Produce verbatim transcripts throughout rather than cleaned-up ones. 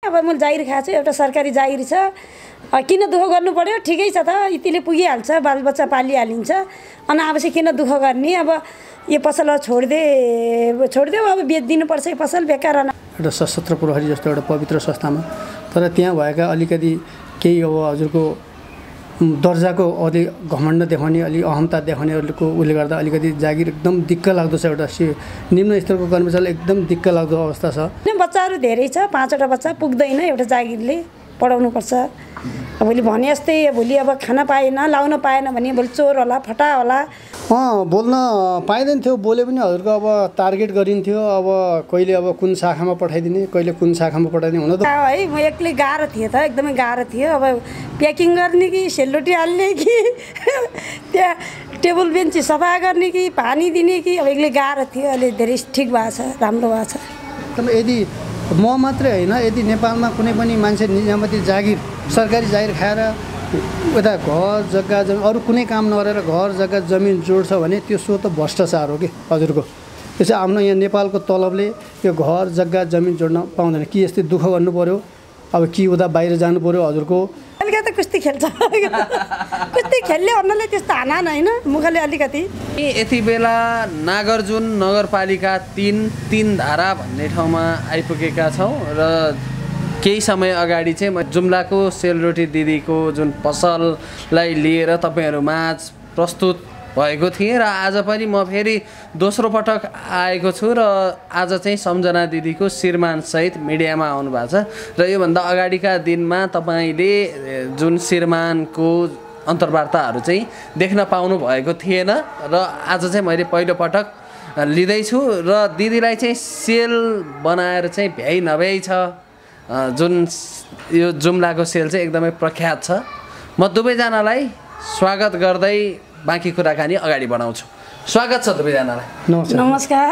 अब मैले जागिर खाएको छु, एउटा सरकारी जागिर छ, किन दुःख गर्नु पर्यो? ठिकै छ त, यतिले पुगिहाल्छ, बालबच्चा पालिहालिन्छ, अनावश्यक किन दुःख गर्ने? अब यो पसल छोडिदे छोडिदेऊ, अब बेचिदिनुपर्छ यो पसल बेकार। एउटा सशस्त्र प्रहरी जस्तो एउटा पवित्र संस्थामा, तर त्यहाँ भएका अलिकति केही अब हजुरको दर्जाको अलि घमण्ड देखाउने, अलि अहमता देखाउनेहरूको उसले गर्दा अलिकति जागिर एकदम दिक्क लाग्दो छ। एउटा निम्न स्तरको कर्मचारीलाई एकदम दिक्क लाग्दो अवस्था छ। बच्चाहरू धेरै छ, पाँचवटा बच्चा पुग्दैन एउटा जागिरले, पढाउनुपर्छ। अब भोलि भने जस्तै भोलि अब खाना पाएन, लाउन पाएन भने भोलि चोर होला, फटा होला। अँ बोल्न पाइँदैन थियो, बोले पनि हजुरको अब टार्गेट गरिन्थ्यो। अब कहिले अब कुन शाखामा पठाइदिने, कहिले कुन शाखामा पठाइदिने हुन त है। म एक्लै गाह्रो थिएँ त, एकदमै गाह्रो थियो। अब प्याकिङ गर्ने कि सेलरोटी हाल्ने कि त्यहाँ टेबल बेन्च सफा गर्ने कि पानी दिने कि, अब एक्लै गाह्रो थियो। अहिले धेरै ठिक भएको छ, राम्रो भएको छ। तर यदि म मात्रै होइन, यदि नेपालमा कुनै पनि मान्छे निजामती जागिर, सरकारी जागिर खाएर उता घर जग्गा जमिन अरू कुनै काम नगरेर घर जग्गा जमिन जोड्छ भने त्यो सो त भ्रष्टाचार हो कि हजुरको। त्यसै आफ्नो यहाँ नेपालको तलबले यो घर जग्गा जमिन जोड्न पाउँदैन कि? यस्तै दुःख गर्नु पर्यो? अब कि उता बाहिर जानु पर्यो हजुरको? अलिकति कुस्ती खेल्छ, कुस्ती खेल्ने भन्नाले त्यस्तो हानान होइन, मुखले अलिकति। यति बेला नागार्जुन नगरपालिका तिन तिन धारा भन्ने ठाउँमा आइपुगेका छौँ र केही समय अगाडि चाहिँ म जुम्लाको सेलरोटी दिदीको जुन पसललाई लिएर तपाईँहरू माझ प्रस्तुत भएको थिएँ र आज पनि म फेरि दोस्रो पटक आएको छु र आज चाहिँ सम्झना दिदीको श्रीमानसहित मिडियामा आउनु भएको छ। र योभन्दा अगाडिका दिनमा तपाईँले जुन श्रीमानको अन्तर्वार्ताहरू चाहिँ देख्न पाउनु भएको थिएन र आज चाहिँ मैले पहिलोपटक लिँदैछु र दिदीलाई चाहिँ सेल बनाएर चाहिँ भ्याइ नभ्याइ छ, जुन यो जुम्लाको सेल चाहिँ एकदमै प्रख्यात छ। म दुवैजनालाई स्वागत गर्दै बाँकी कुराकानी अगाडि बढाउँछु। स्वागत छ दुवैजनालाई। नमस्कार।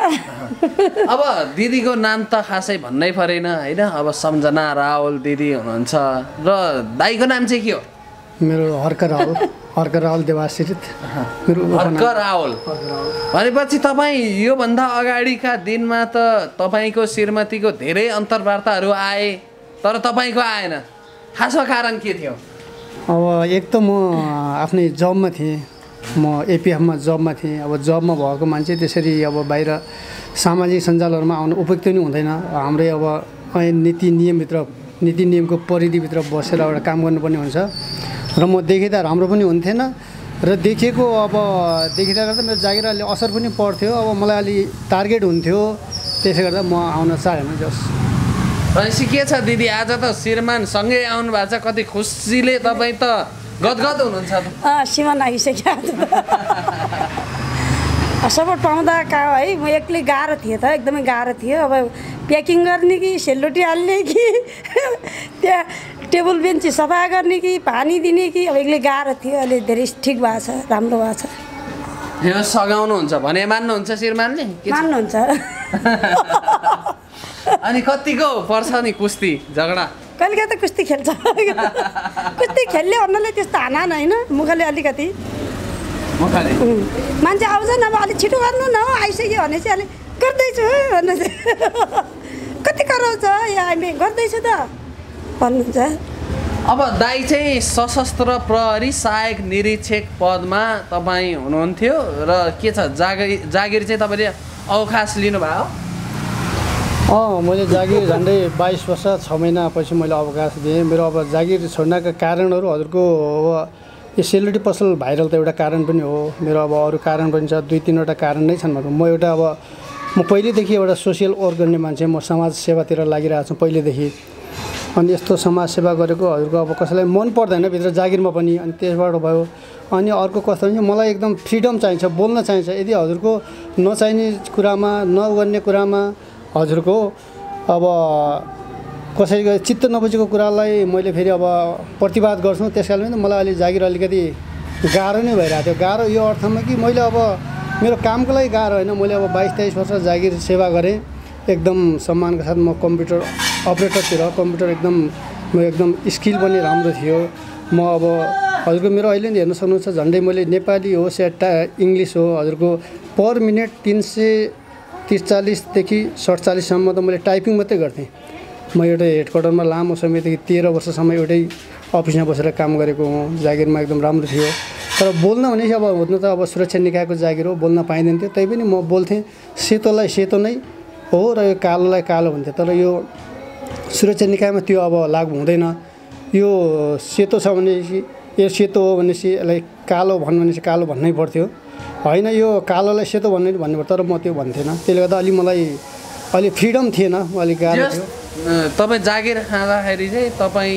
अब दिदीको नाम त खासै भन्नै परेन होइन, अब सम्झना रावल दिदी हुनुहुन्छ र दाईको नाम चाहिँ के हो? मेरो हर्क रावल, हर्क रावल देवाश्रित। मेरो हर्क रावल भनेपछि तपाईँ योभन्दा अगाडिका दिनमा त तपाईँको श्रीमतीको धेरै अन्तर्वार्ताहरू आए, तर तपाईँको आएन। खासमा कारण के थियो? अब एक त म आफ्नै जबमा थिएँ, म एपिएफमा जबमा थिएँ। अब जबमा भएको मान्छे त्यसरी अब बाहिर सामाजिक सञ्जालहरूमा आउनु उपयुक्त नै हुँदैन। हाम्रै अब नीति नियमभित्र, नीति नियमको परिधिभित्र बसेर एउटा काम गर्नुपर्ने हुन्छ र म देखिँदा राम्रो पनि हुन्थेन र देखिएको अब देखिँदा गर्दा मेरो जागिर अलि असर पनि पर्थ्यो। अब मलाई अलि टार्गेट हुन्थ्यो, त्यसले गर्दा म आउन चाहेन। जस भनेपछि के छ दिदी, आज त श्रीमान सँगै आउनु भएको छ, कति खुसीले तपाईँ त गदगद हुनुहुन्छ त? श्रीमान आइसक्यो सपोर्ट पाउँदा का है। म एक्लै गाह्रो थिएँ त, एकदमै गाह्रो थियो। अब प्याकिङ गर्ने कि सेलरोटी हाल्ने कि त्यहाँ टेबल बेन्च सफा गर्ने कि पानी दिने कि, अब एक्लै गाह्रो थियो। अहिले धेरै ठिक भएको छ, राम्रो भएको छ। यो सघाउनुहुन्छ भने मान्नुहुन्छ श्रीमानले? मान्नुहुन्छ। अनि कतिको पर्छ नि कुस्ती झगडा? कहिले त कुस्ती खेल्छ, कुस्ती खेल्ने भन्नाले त्यस्तो हानान होइन, मुखले अलिकति। मान्छे आउँछ न, अब अलिक छिटो गर्नु न, आइसक्यो भने चाहिँ अलिक गर्दैछु भन्नु चाहिँ कति कराउँछ, या हामी गर्दैछु त भन्नुहुन्छ। अब दाई चाहिँ सशस्त्र प्रहरी सहायक निरीक्षक पदमा तपाईँ हुनुहुन्थ्यो र के छ जागिर जागिर चाहिँ तपाईँले अवकाश लिनुभयो? अँ मैले जागिर झन्डै बाइस वर्ष छ महिनापछि मैले अवकाश दिएँ। मेरो अब जागिर छोड्नका कारणहरू हजुरको अब यो सेलरोटी पसल भाइरल त एउटा कारण पनि हो। मेरो अब अरू कारण पनि छ, दुई तिनवटा कारण नै छन्। म एउटा अब म पहिलेदेखि एउटा सोसियल वर्क गर्ने मान्छे, म समाज सेवातिर लागिरहेको छु पहिलेदेखि। अनि यस्तो समाज सेवा गरेको हजुरको अब कसैलाई मन पर्दैन भित्र जागिरमा पनि, अनि त्यसबाट भयो। अनि अर्को कस्तो भने मलाई एकदम फ्रिडम चाहिन्छ, बोल्न चाहिन्छ। यदि हजुरको नचाहिने कुरामा, नगर्ने कुरामा हजुरको अब कसैको चित्त नबुझेको कुरालाई मैले फेरि अब प्रतिवाद गर्छु। त्यस कारणले मलाई अलि जागिर अलिकति गाह्रो नै भइरहेको थियो। गाह्रो यो अर्थमा कि मैले अब मेरो कामको लागि गाह्रो होइन, मैले अब बाइस तेइस वर्ष जागिर सेवा गरेँ एकदम सम्मानका साथ। म कम्प्युटर अपरेटरतिर, कम्प्युटर एकदम म एकदम स्किल पनि राम्रो थियो। म अब हजुरको मेरो अहिले नि हेर्न सक्नुहुन्छ, झन्डै मैले नेपाली होस् या टा इङ्ग्लिस हो हजुरको पर मिनट तिन सय तिस चालिसदेखि सडचालिससम्म त मैले टाइपिङ मात्रै गर्थेँ। म एउटा हेडक्वार्टरमा लामो समयदेखि तेह्र वर्षसम्म एउटै अफिसमा बसेर काम गरेको हुँ। जागिरमा एकदम राम्रो थियो, तर बोल्न भनेपछि अब हुन त अब सुरक्षा निकायको जागिर हो, बोल्न पाइँदैन थियो। तैपनि म बोल्थेँ, सेतोलाई सेतो नै हो र यो कालोलाई कालो हुन्थ्यो। तर यो सुरक्षा निकायमा त्यो अब लागु हुँदैन। यो सेतो छ भनेपछि यो सेतो हो भनेपछि यसलाई कालो भन्नु भनेपछि कालो भन्नै पर्थ्यो, होइन यो कालोलाई सेतो भन्ने भन्नु पर्छ। तर म त्यो भन्थेन, त्यसले गर्दा अलि मलाई अलि फ्रिडम थिएन, अलिक गाह्रो थियो। तपाईँ जागिर खाँदाखेरि चाहिँ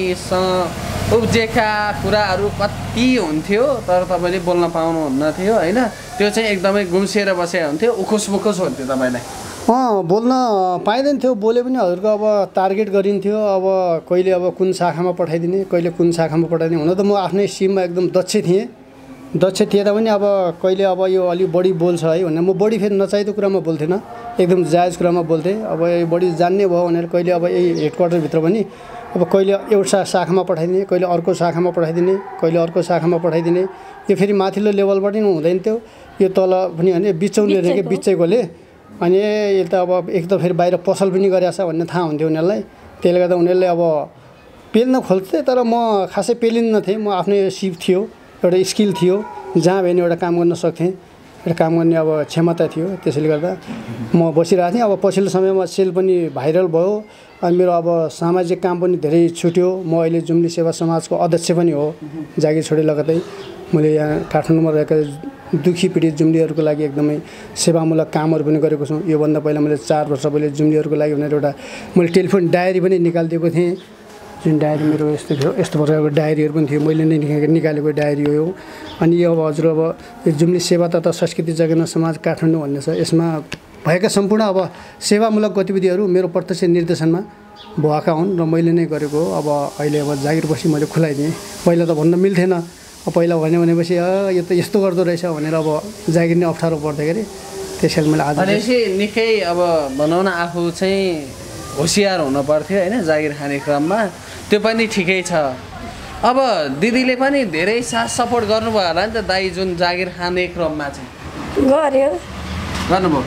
तपाईँसँग उब्जेका कुराहरू कति हुन्थ्यो तर तपाईँले बोल्न पाउनुहुन्न थियो, होइन? त्यो चाहिँ एकदमै गुम्सिएर बसेको हुन्थ्यो, उखुस मुखुस हुन्थ्यो तपाईँलाई। अँ बोल्न पाइँदैन थियो, बोले पनि हजुरको अब टार्गेट गरिन्थ्यो। अब कहिले अब कुन शाखामा पठाइदिने, कहिले कुन शाखामा पठाइदिने। हुन त म आफ्नै सिममा एकदम दक्ष थिएँ, दक्ष थिएँ तापनि अब कहिले अब यो अलिक बढी बोल्छ है भनेर म बढी फेरि नचाहिँदो कुरामा बोल्थेन, एकदम जायज कुरामा बोल्थेँ। अब बढी जान्ने भयो भनेर कहिले अब यही हेडक्वार्टरभित्र पनि अब कहिले एउटा शाखामा पठाइदिने, कहिले अर्को शाखामा पठाइदिने, कहिले अर्को शाखामा पठाइदिने। यो फेरि माथिल्लो लेभलबाट पनि हुँदैन थियो, यो तल पनि होइन, बिचौले रहेछ कि बिचैकोले। अनि यो त अब एक त फेरि बाहिर पसल पनि गरेछ भन्ने थाहा हुन्थ्यो उनीहरूलाई। त्यसले गर्दा उनीहरूले अब पेल्न खोज्थे, तर म खासै पेलिन्न थिएँ। म आफ्नै सिप थियो, एउटा स्किल थियो, जहाँ भयो भने एउटा काम गर्न सक्थेँ, एउटा काम गर्ने अब क्षमता थियो। त्यसैले गर्दा म बसिरहेको थिएँ। अब पछिल्लो समयमा सेल पनि भाइरल भयो अनि मेरो अब सामाजिक काम पनि धेरै छुट्यो। म अहिले जुम्ली सेवा समाजको अध्यक्ष पनि हो, जागिर छोडे लगतै। मैले यहाँ काठमाडौँमा रहेका दुखी पीडित जुम्लीहरूको लागि एकदमै सेवामूलक कामहरू पनि गरेको छु। योभन्दा पहिला मैले चार वर्ष पहिले जुम्लीहरूको लागि भनेर एउटा मैले टेलिफोन डायरी पनि निकालिदिएको थिएँ, जुन डायरी मेरो यस्तो थियो, यस्तो प्रकारको डायरीहरू पनि थियो, मैले नै निकालेको डायरी हो यो। अनि यो अब हजुर अब यो जुम्ली सेवा तथा संस्कृति जगेर्ना समाज काठमाडौँ भन्ने छ, यसमा भएका सम्पूर्ण अब सेवामूलक गतिविधिहरू मेरो प्रत्यक्ष निर्देशनमा भएका हुन् र मैले नै गरेको हो। अब अहिले अब जागिर बसी मैले खुलाइदिएँ, पहिला त भन्न मिल्थेन। पहिला भन्यो भनेपछि यो त यस्तो गर्दो रहेछ भनेर अब जागिर नै अप्ठ्यारो पर्दाखेरि त्यसैले मैले आज भनेपछि निकै अब भनौँ न आफू चाहिँ होसियार हुनु पर्थ्यो, होइन? जागिर खाने क्रममा त्यो पनि ठिकै छ। अब दिदीले पनि धेरै साथ सपोर्ट गर्नुभयो होला नि त दाइ, जुन जागिर खाने क्रममा चाहिँ गऱ्यो गर्नुभयो।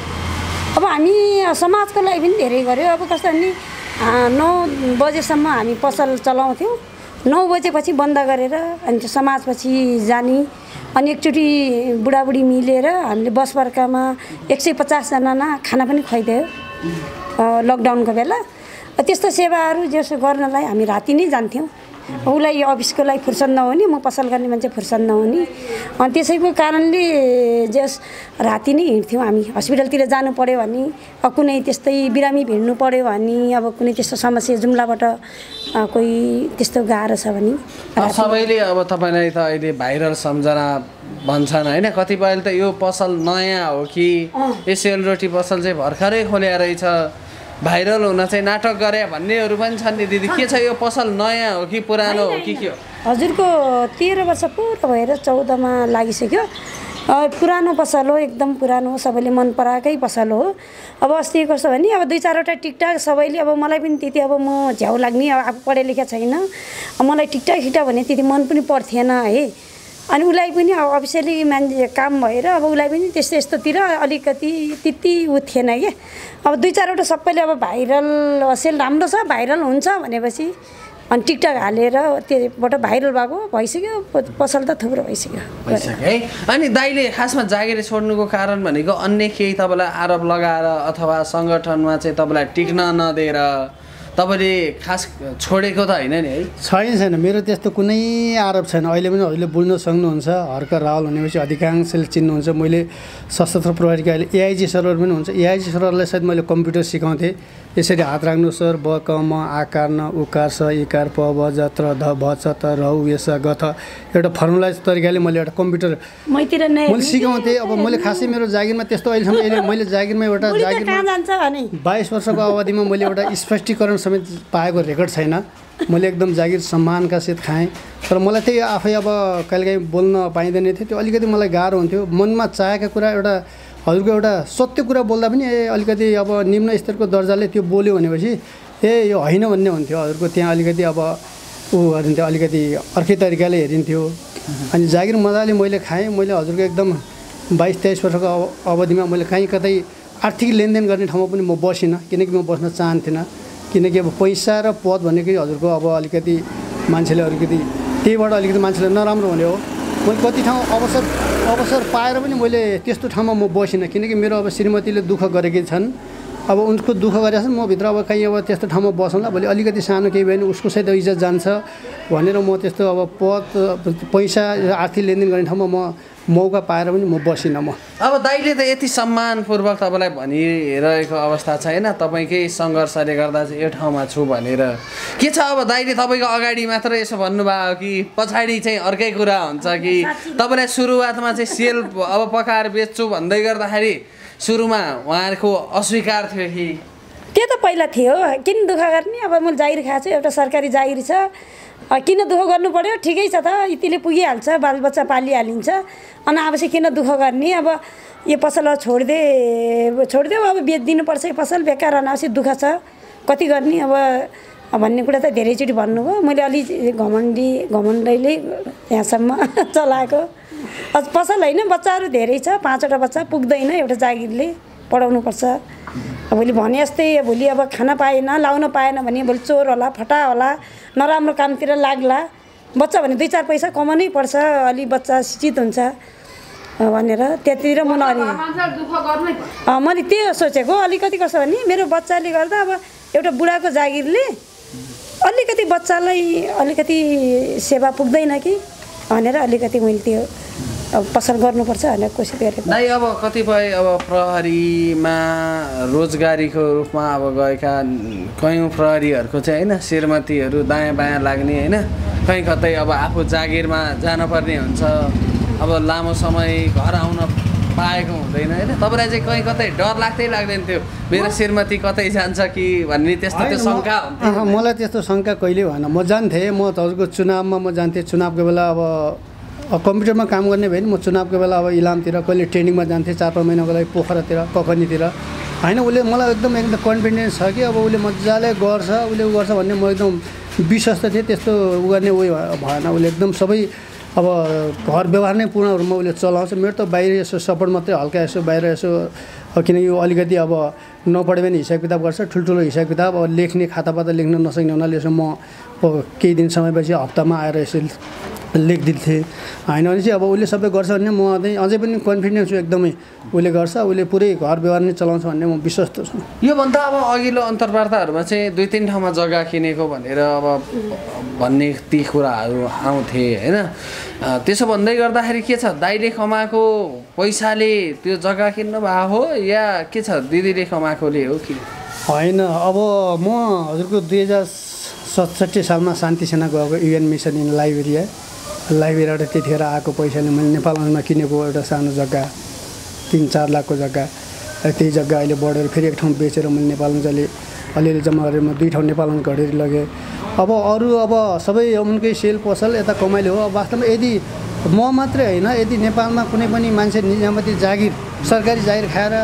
अब हामी समाजको लागि पनि धेरै गऱ्यो। अब कस्तो भने नौ बजेसम्म हामी पसल चलाउँथ्यौँ, नौ बजेपछि बन्द गरेर अनि त्यो समाजपछि जाने। अनि एकचोटि बुढाबुढी मिलेर हामीले बसवर्कामा एक सय पचासजना खाना पनि खुवाइदियो लकडाउनको बेला। त्यस्तो सेवाहरू जसो गर्नलाई हामी राति नै जान्थ्यौँ। उसलाई यो अफिसको लागि फुर्सद नहुने, म पसल गर्ने मान्छे फुर्सद नहुने, अनि त्यसैको कारणले जस राति नै हिँड्थ्यौँ हामी। हस्पिटलतिर जानु पऱ्यो भने, अब कुनै त्यस्तै बिरामी भिड्नु पऱ्यो भने, अब कुनै त्यस्तो समस्या जुम्लाबाट कोही त्यस्तो गाह्रो छ भने सबैले अब तपाईँलाई त अहिले भाइरल सम्झना भन्छन्, होइन? कतिपयले त यो पसल नयाँ हो कि यो सेलरोटी पसल चाहिँ भर्खरै खोल्या रहेछ, भाइरल हुन चाहिँ नाटक गरे भन्नेहरू पनि छन् नि दिदी। के छ यो पसल नयाँ हो कि पुरानो हो कि के हो? हजुरको तेह्र वर्ष पुरा भएर चौधमा लागिसक्यो। पुरानो पसल हो, एकदम पुरानो हो, सबैले मन पराएकै पसल हो। अब अस्ति कस्तो भने अब दुई चारवटा टिकटक सबैले, अब मलाई पनि त्यति अब म झ्याउ लाग्ने, अब आफू पढे लेखा छैन, मलाई टिकटक टिकटक भने त्यति मन पनि पर्थेन है। अनि उसलाई पनि अब अफिसियली मान्छे काम भएर अब उसलाई पनि त्यस्तो यस्तोतिर अलिकति त्यति उ थिएन क्या। अब दुई चारवटा सबैले अब भाइरल सेल राम्रो छ, भाइरल हुन्छ भनेपछि अनि टिकटक हालेर त्योबाट भाइरल भएको भइसक्यो, पसल त थुप्रो भइसक्यो भइसक्यो है। अनि दाइले खासमा जागिर छोड्नुको कारण भनेको अन्य केही तपाईँलाई आरोप लगाएर अथवा सङ्गठनमा चाहिँ तपाईँलाई टिक्न नदिएर तपाईँले खास छोडेको त होइन नि है? छैन छैन, मेरो त्यस्तो कुनै आरोप छैन। अहिले पनि हजुरले बुझ्न सक्नुहुन्छ, हर्क रावल भनेपछि अधिकांशले चिन्नुहुन्छ। मैले सशस्त्र प्रहरीका अहिले एआइजी सरहरू पनि हुन्छ, एआइजी सरहरूलाई सायद मैले कम्प्युटर सिकाउँथेँ। यसरी हात राख्नु सर, ब क म आकार न उकार स इकार प ब ज त्र ध भ च त र उ यस ग थ एउटा फर्मुलाइज तरिकाले मैले एउटा कम्प्युटर मैले सिकाउँथेँ। अब मैले खासै मेरो जागिरमा त्यस्तो अहिलेसम्म अहिले मैले जागिरमा एउटा जागिरमा बाइस वर्षको अवधिमा मैले एउटा स्पष्टीकरण समेत पाएको रेकर्ड छैन। मैले एकदम जागिर सम्मानका साथ खाएँ, तर मलाई त्यही आफै अब कहिलेकाहीँ बोल्न पाइँदैन थियो, त्यो अलिकति मलाई गाह्रो हुन्थ्यो। मनमा चाहेका कुरा एउटा हजुरको एउटा सत्य कुरा बोल्दा पनि ए अलिकति अब निम्न स्तरको दर्जाले त्यो बोल्यो भनेपछि ए यो होइन भन्ने हुन्थ्यो। हजुरको त्यहाँ अलिकति अब ऊ गरिन्थ्यो, अलिकति अर्कै तरिकाले हेरिन्थ्यो। अनि जागिर मजाले मैले खाएँ। मैले हजुरको एकदम बाइस तेइस वर्षको अवधिमा मैले कहीँ कतै आर्थिक लेनदेन गर्ने ठाउँमा पनि म बसिनँ, किनकि म बस्न चाहन्थिनँ। किनकि अब पैसा र पद भनेकै हजुरको अब अलिकति मान्छेले अलिकति त्यहीबाट अलिकति मान्छेले नराम्रो हुने हो। मैले कति ठाउँ अवसर अवसर पाएर पनि मैले त्यस्तो ठाउँमा म बसिनँ किनकि मेरो अब श्रीमतीले दुःख गरेकै छन्। अब उनको दुःख गरेका छन्, म भित्र अब कहीँ अब त्यस्तो ठाउँमा बसौँला, भोलि अलिकति सानो केही भयो भने उसको सहित इज्जत जान्छ भनेर म त्यस्तो अब पद पैसा आर्थिक लेनदेन गर्ने ठाउँमा म मौका पाएर पनि म बसिनँ। म अब दाइले त यति सम्मानपूर्वक तपाईँलाई भनिरहेको अवस्था छैन, तपाईँकै सङ्घर्षले गर्दा चाहिँ यो ठाउँमा छु भनेर। के छ अब दाइले तपाईँको अगाडि मात्र यसो भन्नुभयो कि पछाडि चाहिँ अर्कै कुरा हुन्छ कि तपाईँलाई सुरुवातमा चाहिँ सेल अब पकाएर बेच्छु भन्दै गर्दाखेरि सुरुमा उहाँहरूको अस्वीकार थियो कि? त्यो त पहिला थियो, किन दुःख गर्ने, अब म जागिर खाएको छु, एउटा सरकारी जागिर छ, किन दुःख गर्नु पर्यो, ठिकै छ त, यतिले पुगिहाल्छ, बालबच्चा पालिहालिन्छ, अनि अवश्य किन दुःख गर्ने। अब यो पसल छोडिदे छोडिदेऊ, अब बेचिदिनुपर्छ यो पसल, बेकार अनावश्यक दुःख छ, कति गर्ने अब भन्ने कुरा त धेरैचोटि भन्नुभयो। मैले अलि घमण्डी घमण्डैले यहाँसम्म चलाएको पसल होइन, बच्चाहरू धेरै छ, पाँचवटा बच्चा पुग्दैन एउटा जागिरले, पढाउनुपर्छ। भोलि भने जस्तै भोलि अब खाना पाएन, लाउन पाएन भने भोलि चोर होला, फटा होला, नराम्रो कामतिर लाग्ला, बच्चा भने दुई चार पैसा कमाउनै पर्छ, अलि बच्चा शिक्षित हुन्छ भनेर त्यतिर म नअलि मैले त्यही सोचेको। अलिकति कसो भने मेरो बच्चाले गर्दा अब एउटा बुढाको जागिरले अलिकति बच्चालाई अलिकति सेवा पुग्दैन कि भनेर अलिकति मैले त्यो अब पसल गर्नुपर्छ भनेर कोसिस गरेको। दाइ अब कतिपय अब प्रहरीमा रोजगारीको रूपमा अब गएका कयौँ प्रहरीहरूको चाहिँ होइन श्रीमतीहरू दायाँ बायाँ लाग्ने होइन, कहीँ कतै अब आफू जागिरमा जानुपर्ने हुन्छ, अब लामो समय घर आउन पाएको हुँदैन होइन, तपाईँलाई चाहिँ कहीँ कतै डर लाग्दै लाग्दैन थियो मेरो श्रीमती कतै जान्छ कि भन्ने त्यस्तो त्यो शङ्का हुन्थ्यो? मलाई त्यस्तो शङ्का कहिले भएन। म जान्थेँ, म तपाईँको चुनावमा म जान्थेँ, चुनावको बेला अब कम्प्युटरमा काम गर्ने भयो नि, म चुनावको बेला अब इलामतिर कहिले ट्रेनिङमा जान्थेँ, चार पाँच महिनाको लागि पोखरातिर ककनीतिर होइन। उसले मलाई एकदम एकदम कन्फिडेन्स छ कि अब उसले मजाले गर्छ, उसले उ गर्छ भन्ने म एकदम विश्वस्त थिएँ। त्यस्तो उ गर्ने उयो भएन, उसले एकदम सबै अब घर व्यवहार नै पूर्ण रूपमा उसले चलाउँछ। मेरो त बाहिर यसो सपोर्ट मात्रै हल्का यसो बाहिर यसो, किनकि यो अलिकति अब नपढ्यो भने हिसाब किताब गर्छ, ठुल्ठुलो हिसाब किताब अब लेख्ने खातापाता लेख्न नसक्ने हुनाले यसो म केही दिन समयपछि हप्तामा आएर यसो लेखिदिन्थेँ होइन भने चाहिँ अब उसले सबै गर्छ भने म अझै पनि कन्फिडेन्स छु एकदमै, उसले गर्छ, उसले पुरै घर व्यवहार नै चलाउँछ भन्ने म विश्वस्त छु। योभन्दा अब अघिल्लो अन्तर्वार्ताहरूमा चाहिँ दुई तिन ठाउँमा जग्गा किनेको भनेर अब भन्ने ती कुराहरू आउँथे होइन, त्यसो भन्दै गर्दाखेरि के छ, दाइले कमाएको पैसाले त्यो जग्गा किन्नु भएको हो या के छ, दिदीले कमाएकोले हो कि होइन? अब म हजुरको दुई हजार सतसट्ठी सालमा शान्ति सेना गएको युएन मिसन इन लाइब्रेरी लाइब्रेरीबाट त्यतिखेर आएको पैसाले मैले नेपालमा किनेको एउटा सानो जग्गा, तिन चार लाखको जग्गा, त्यही जग्गा अहिले बढेर फेरि एक ठाउँ बेचेर मैले नेपालमा जसले अलिअलि जम्मा गरेर म दुई ठाउँ नेपालमा घडेर लगेँ। अब अरू अब सबै उनकै सेल पसल यता कमाइले हो। अब वास्तवमा यदि म मात्रै होइन, यदि नेपालमा कुनै पनि मान्छे निजामती जागिर सरकारी जागिर खाएर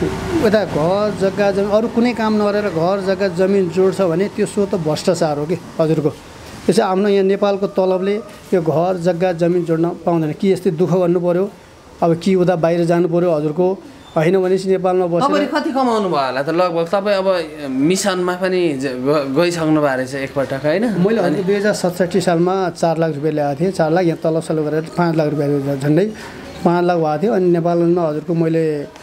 यता घर जग्गा जमिन अरू कुनै काम नगरेर घर जग्गा जमिन जोड्छ भने त्यो सो त भ्रष्टाचार हो कि हजुरको। त्यसै आफ्नो यहाँ नेपालको तलबले यो घर जग्गा जमिन जोड्न पाउँदैन कि यस्तै दुःख गर्नु पऱ्यो, अब कि उता बाहिर जानु पऱ्यो हजुरको होइन भनेपछि नेपालमा बसेर। तपाईँले कति कमाउनु भयो होला त? लगभग तपाईँ अब मिसनमा पनि गइसक्नु भएको रहेछ एकपटक होइन? मैले अनि दुई हजार सतसट्ठी सालमा चार लाख रुपियाँ ल्याएको थिएँ, चार लाख यहाँ तलब सलब गरेर पाँच लाख रुपियाँ झन्डै पाँच लाख भएको थियो। अनि नेपालमा हजुरको मैले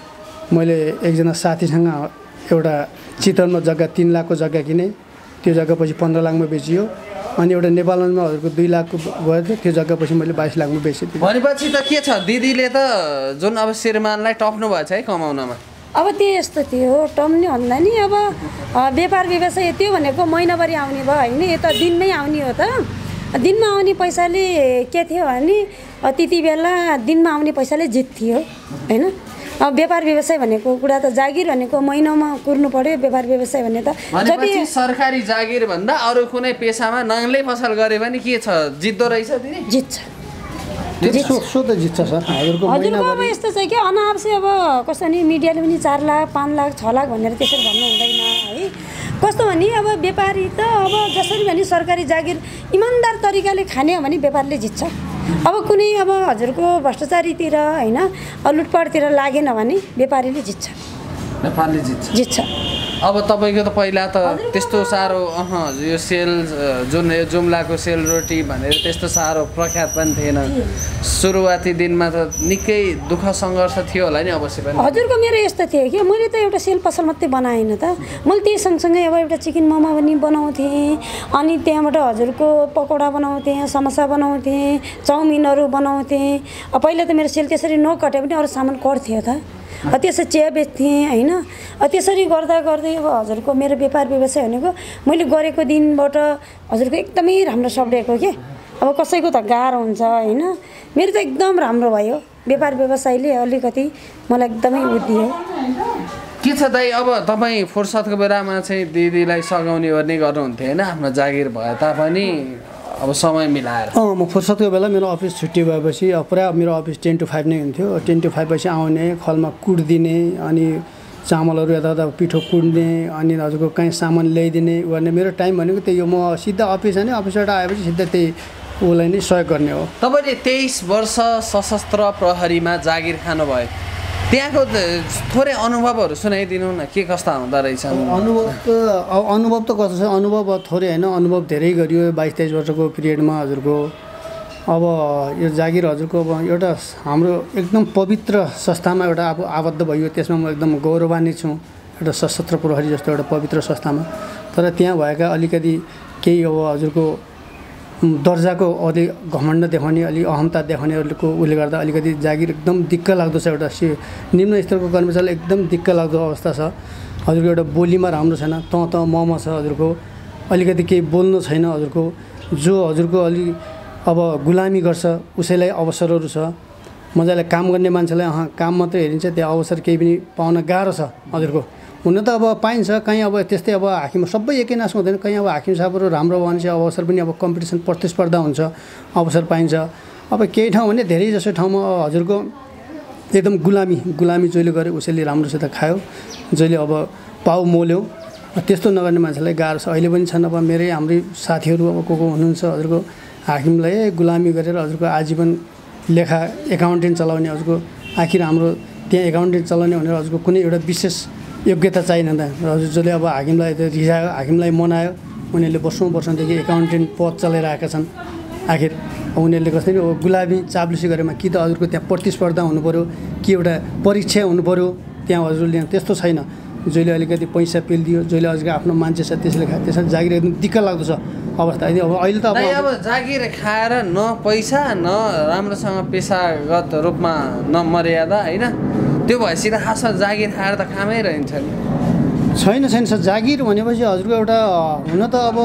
मैले एकजना साथीसँग एउटा चितवनमा जग्गा तिन लाखको जग्गा किनेँ, त्यो जग्गा पछि पन्ध्र लाखमा बेचियो। अनि एउटा नेपालमा हजुरको दुई लाखको गयो थियो, त्यो जग्गा पछि मैले बाइस लाखमा बेचेँ। भनेपछि त के छ, दिदीले त जुन अब श्रीमानलाई टप्नु भएको छ है कमाउनमा? अब त्यो यस्तो थियो, टम्ने भन्दा नि अब व्यापार व्यवसाय त्यो भनेको महिनाभरि आउने भयो होइन, यो त दिनमै आउने हो त। दिनमा आउने पैसाले के थियो भने त्यति बेला दिनमा आउने पैसाले जित थियो होइन। अब व्यापार व्यवसाय भनेको कुरा त जागिर भनेको महिनामा कुर्नु पर्यो, व्यापार व्यवसाय भने त जति सरकारी जागिर भन्दा अरू कुनै पेसामा नङ्गले पसल गरे पनि के छ, जित्दो रहेछ दिदी? जित्छ, सो त जित्छ सर हजुरको। हजुरको अब यस्तो छ कि अनावश्यक अब कस्तो नि मिडियाले पनि चार लाख पाँच लाख छ लाख भनेर त्यसरी भन्नु हुँदैन है। कस्तो भने अब व्यापारी त अब जसरी भने सरकारी जागिर इमान्दार तरिकाले खाने हो भने व्यापारले जित्छ। अब कुनै अब हजुरको भ्रष्टाचारीतिर होइन लुटपाटतिर लागेन भने व्यापारीले जित्छ, नेपालले जित्छ जित्छ। अब तपाईँको त पहिला त त्यस्तो साह्रो अह यो सेल जुन यो जुम्लाको सेलरोटी भनेर त्यस्तो साह्रो प्रख्यात पनि थिएन। सुरुवाती दिनमा त निकै दुःख सङ्घर्ष थियो होला नि अवश्य पनि। हजुरको मेरो यस्तो थियो कि मैले त एउटा सेल पसल मात्रै बनाएन त, मैले त्यही सँगसँगै अब एउटा चिकन मोमो पनि बनाउँथेँ, अनि त्यहाँबाट हजुरको पकौडा बनाउँथेँ, समोसा बनाउँथेँ, चाउमिनहरू बनाउँथेँ। अब पहिला त मेरो सेल त्यसरी नकटे पनि अरू सामान कट्थ्यो त, त्यसरी चिया बेच्थेँ होइन। त्यसरी गर्दा गर्दै अब हजुरको मेरो व्यापार व्यवसाय भनेको मैले गरेको दिनबाट हजुरको एकदमै राम्रो सब्रेको के। अब कसैको त गाह्रो हुन्छ होइन, मेरो त एकदम राम्रो भयो व्यापार व्यवसायले, अलिकति मलाई एकदमै उदियो। के छ दाइ, अब तपाईँ फुर्सदको बेलामा चाहिँ दिदीलाई सघाउने गर्ने गर्नुहुन्थ्यो होइन, आफ्नो जागिर भए तापनि अब समय मिलाएर। अँ म फुर्सदको बेला मेरो अफिस छुट्टी भएपछि अब पुरा मेरो अफिस टेन टु फाइभ नै हुन्थ्यो। टेन टु फाइभ पछि आउने, खलमा कुट्दिने, अनि चामलहरू यताउता पिठो कुट्ने, अनि हजुरको कहीँ सामान ल्याइदिने गर्ने। मेरो टाइम भनेको त्यही हो, म सिधा अफिस जाने, अफिसबाट आएपछि सिधा त्यही उसलाई नै सहयोग गर्ने हो। तपाईँले तेइस वर्ष सशस्त्र प्रहरीमा जागिर खानुभयो, त्यहाँको थोरै अनुभवहरू सुनाइदिनु न, के कस्ता हुँदो रहेछ? अनुभव त अनुभव त कस्तो छ, अनुभव थोरै होइन, अनुभव धेरै गरियो बाइस तेइस वर्षको पिरियडमा हजुरको। अब यो जागिर हजुरको अब एउटा हाम्रो एकदम पवित्र संस्थामा एउटा अब आबद्ध भयो, त्यसमा म एकदम गौरवान्वित छु, एउटा सशस्त्र प्रहरी जस्तो एउटा पवित्र संस्थामा। तर त्यहाँ भएका अलिकति केही अब हजुरको दर्जाको अलि घमण्ड देखाउने, अलि अहमता देखाउनेहरूको उसले गर्दा अलिकति जागिर एकदम दिक्क लाग्दो छ। एउटा सि निम्न स्तरको कर्मचारीलाई एकदम दिक्क लाग्दो अवस्था छ। हजुरको एउटा बोलीमा राम्रो छैन, त त म म छ हजुरको, अलिकति केही बोल्नु छैन हजुरको। जो हजुरको अलि अब गुलामी गर्छ उसैलाई अवसरहरू छ, मजाले काम गर्ने मान्छेलाई अँ काम मात्रै हेरिन्छ, त्यो अवसर केही पनि पाउन गाह्रो छ हजुरको। हुन त अब पाइन्छ कहीँ, अब त्यस्तै अब हाकिम सबै एकै नासमा हुँदैन, कहीँ अब हाकिम साहबहरू राम्रो भयो भने चाहिँ अवसर पनि अब कम्पिटिसन प्रतिस्पर्धा हुन्छ, अवसर पाइन्छ। अब केही ठाउँ भने धेरै जसो ठाउँमा हजुरको एकदम गुलामी गुलामी जहिले गऱ्यो उसैले राम्रोसित खायो, जहिले अब पाउ मोल्यो, त्यस्तो नगर्ने मान्छेलाई गाह्रो छ। अहिले पनि छन् अब मेरै हाम्रै साथीहरू अब को को हुनुहुन्छ हजुरको, हाकिमलाई गुलामी गरेर हजुरको आजीवन लेखा एकाउन्टेन्ट चलाउने हजुरको। आखिर हाम्रो त्यहाँ एकाउन्टेन्ट चलाउने भनेर हजुरको कुनै एउटा विशेष योग्यता चाहिएन त हजुर। जसले अब हाकिमलाई रिसायो, हाकिमलाई मनायो, उनीहरूले वर्षौँ वर्षदेखि एकाउन्टेन्ट पद चलाइरहेका छन्। आखिर उनीहरूले कसरी अब गुलामी चाप्लुसी गरेमा कि त हजुरको त्यहाँ प्रतिस्पर्धा हुनु पऱ्यो, कि एउटा परीक्षा हुनु पऱ्यो, त्यहाँ हजुरले त्यस्तो छैन। जहिले अलिकति पैसा पेलिदियो, जहिले हजुरको आफ्नो मान्छे छ त्यसले खायो, त्यसमा जागिर एकदम दिक्क लाग्दो छ अवस्था। अब अहिले त अब जागिर खाएर न पैसा न राम्रोसँग पेसागत रूपमा न मर्यादा होइन, त्यो भएपछि त खासमा जागिर खाएर त कामै रहन्छ नि। छैन छैन सर, जागिर भनेपछि हजुरको एउटा हुन त अब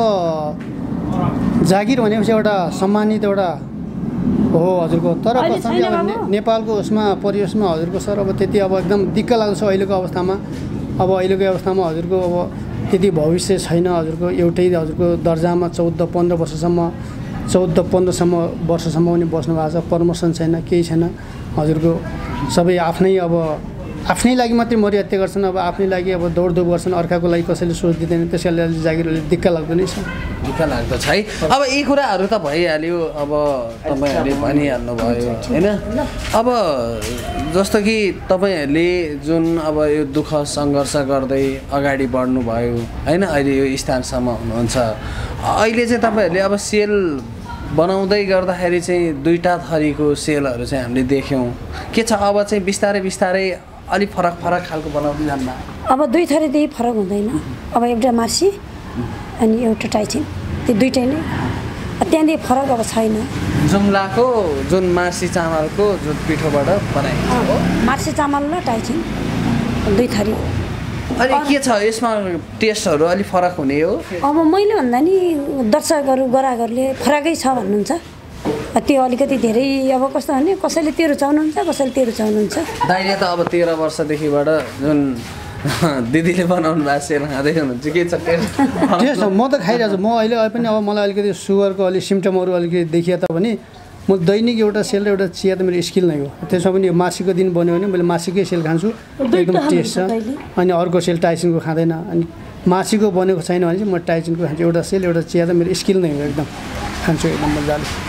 जागिर भनेपछि एउटा सम्मानित एउटा हो हजुरको। तर कसरी अब ने, नेपालको उसमा परिवेशमा हजुरको सर अब त्यति अब एकदम दिक्क लाग्दो छ अहिलेको अवस्थामा। अब अहिलेको अवस्थामा हजुरको अब त्यति भविष्य छैन हजुरको। एउटै हजुरको दर्जामा चौध पन्ध्र वर्षसम्म चौध पन्ध्रसम्म वर्षसम्म पनि बस्नु भएको छ, प्रमोसन छैन, केही छैन हजुरको। सबै आफ्नै अब आफ्नै लागि मात्रै मर्यादा गर्छन्, अब आफ्नै लागि अब दौडधुप गर्छन्, अर्काको लागि कसैले सोच दिँदैन। त्यसैले अलि जागिरले दिक्क लाग्दो नै छ, दिक्क लाग्दो छ है। अब यी कुराहरू त भइहाल्यो, अब तपाईँहरूले भनिहाल्नु भयो होइन। अब जस्तो कि तपाईँहरूले जुन अब यो दुःख सङ्घर्ष गर्दै अगाडि बढ्नुभयो होइन, अहिले यो स्थानसम्म हुनुहुन्छ। अहिले चाहिँ तपाईँहरूले अब सेल बनाउँदै गर्दाखेरि चाहिँ दुईवटा थरीको सेलहरू चाहिँ हामीले देख्यौँ। के छ अब चाहिँ बिस्तारै बिस्तारै अलिक फरक फरक खालको बनाउँदै जान्न? अब दुई थरीदेखि फरक हुँदैन, अब एउटा मार्सी अनि एउटा टाइचिन, त्यो दुइटै नै, त्यहाँदेखि फरक अब छैन। जुम्लाको जुन मार्सी चामलको जुन पिठोबाट बनाइन्छ मार्सी चामल र टाइचिन दुई थरी। अनि के छ यसमा टेस्टहरू अलिक फरक हुने हो? अब मैले भन्दा नि दर्शकहरू ग्राहकहरूले फरकै छ भन्नुहुन्छ, त्यो अलिकति धेरै अब कस्तो भने कसैले त्यो रुचाउनुहुन्छ, कसैले त्यो रुचाउनुहुन्छ। दाइले त अब तेह्र वर्षदेखिबाट जुन दिदीले बनाउनु भएको सेल खाँदै हुनुहुन्छ, के छ टेस्ट? म त खाइरहेको छु, म अहिले पनि अब मलाई अलिकति सुगरको अलिक सिम्टमहरू अलिकति देखिए तापनि म दैनिक एउटा सेल र एउटा चिया त मेरो स्किल नै हो। त्यसमा पनि मासिकको दिन बन्यो भने मैले मासिकै सेल खान्छु, एकदम टेस्ट छ। अनि अर्को सेल टाइचिनको खाँदैन, अनि मासिकको बनेको छैन भने चाहिँ म टाइचिनको खान्छु। एउटा सेल एउटा चिया त मेरो स्किल नै हो, एकदम खान्छु एकदम मजाले।